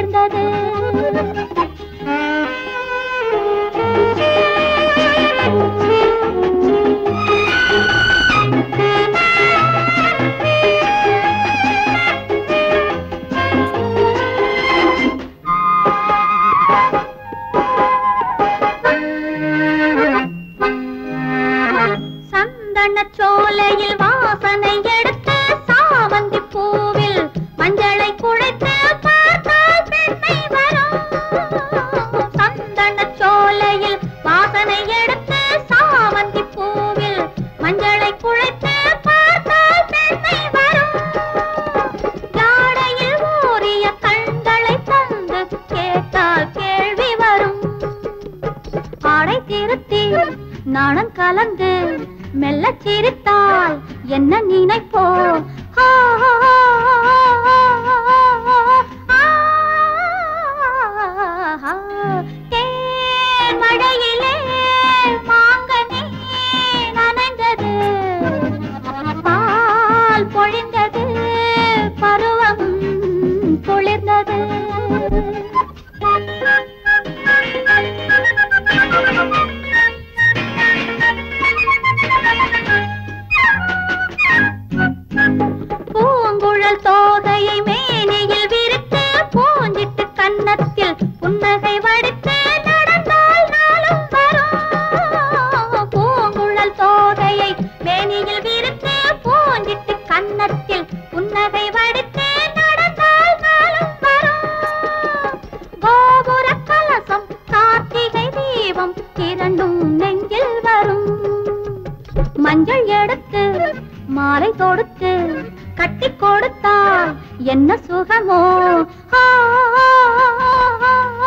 சேர்ந்தது. சோலையில் வாசனை எடுத்து சாமந்தி பூவில் மஞ்சளை குழைத்து பார்த்தால் பெண்மை வரும். சந்தன சோலையில் வாசனை எடுத்து சாமந்தி பூவில் மஞ்சளை குழைத்து பார்த்தால் பெண்மை வரும். ஜாடையில் ஊறிய கண்களை தந்து கேட்டால் கேள்வி வரும். ஆடை திருத்தி நாணம் கலந்து மெல்ல சிரித்தால் என்ன நினைப்போ? தேன் மழையிலே மாங்கனி நனைந்தது, பால் பொழிந்தது, பருவம் குளிர்ந்தது. பூங்குழல் தோகையை மேனியில் விரித்து பூஞ்சிட்டு கன்னத்தில் புன்னகை வடித்து நடந்தால் நாளும் வரும். பூங்குழல் தோகையை மேனியில் விரித்து பூஞ்சிட்டு கன்னத்தில் புன்னகை வடித்து நடந்தால் நாளும் வரும். கோபுர கலசம் கார்த்திகை தீபம் இரண்டும் நெஞ்சில் வரும். மஞ்சள் எடுத்து மாலை தொடுத்து கட்டி கொடுத்தால் என்ன சுகமோ?